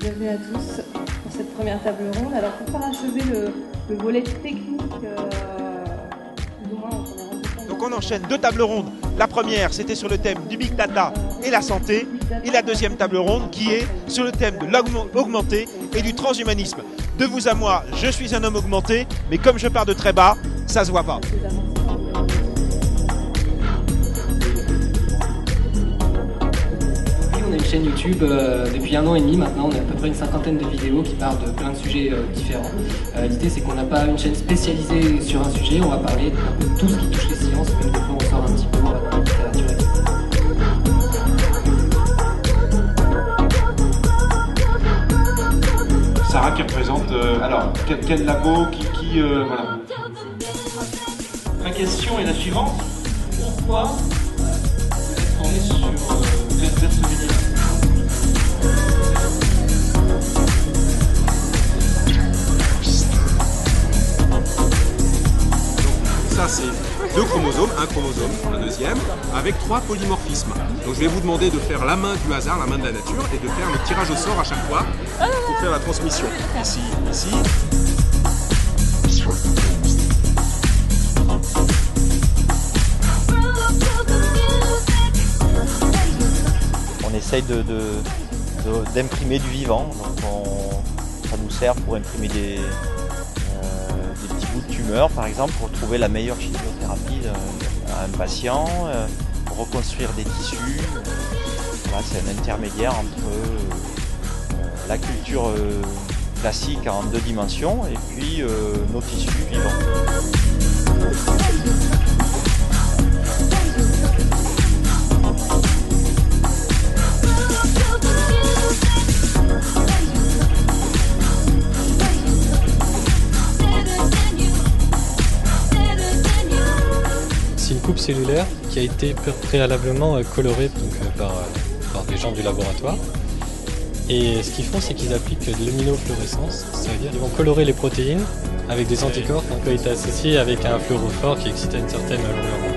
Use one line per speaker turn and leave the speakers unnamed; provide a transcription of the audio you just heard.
Bienvenue à tous pour cette première table ronde. Alors pour parachever le volet technique, plus ou moins on est rendu compte.
Donc on enchaîne deux tables rondes. La première c'était sur le thème du Big Data et la santé. Et la deuxième table ronde qui est sur le thème de l'augmenté et du transhumanisme. De vous à moi, je suis un homme augmenté, mais comme je pars de très bas, ça se voit pas.
On a une chaîne YouTube depuis 1 an et demi maintenant, on a à peu près une cinquantaine de vidéos qui parlent de plein de sujets différents. L'idée c'est qu'on n'a pas une chaîne spécialisée sur un sujet, on va parler un peu de tout ce qui touche les sciences, même des fois on sort un petit peu dans la littérature.
Sarah qui représente, alors quel labo, voilà. Ma question est la suivante, pourquoi est-ce qu'on est sur vers ce média?
Ça c'est 2 chromosomes, un chromosome, un deuxième, avec 3 polymorphismes. Donc je vais vous demander de faire la main du hasard, la main de la nature, et de faire le tirage au sort à chaque fois pour faire la transmission. Ici, ici.
On essaye d'imprimer du vivant, donc ça nous sert pour imprimer des petits bouts de tumeur par exemple, pour trouver la meilleure chimiothérapie à un patient, reconstruire des tissus. Voilà, c'est un intermédiaire entre la culture classique en 2 dimensions et puis nos tissus vivants.
C'est une coupe cellulaire qui a été préalablement colorée par des gens du laboratoire. Et ce qu'ils font, c'est qu'ils appliquent de l'immunofluorescence, c'est-à-dire qu'ils vont colorer les protéines avec des anticorps qui ont été associés avec un fluorophore qui excite à une certaine longueur d'onde.